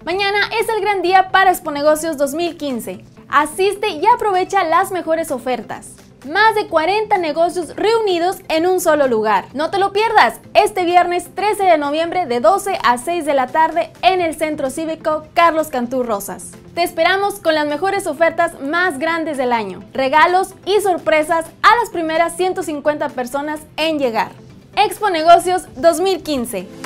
Mañana es el gran día para Expo Negocios 2015. Asiste y aprovecha las mejores ofertas. Más de 40 negocios reunidos en un solo lugar. No te lo pierdas, este viernes 13 de noviembre de 12 a 6 de la tarde en el Centro Cívico Carlos Cantú Rosas. Te esperamos con las mejores ofertas más grandes del año, regalos y sorpresas a las primeras 150 personas en llegar. Expo Negocios 2015.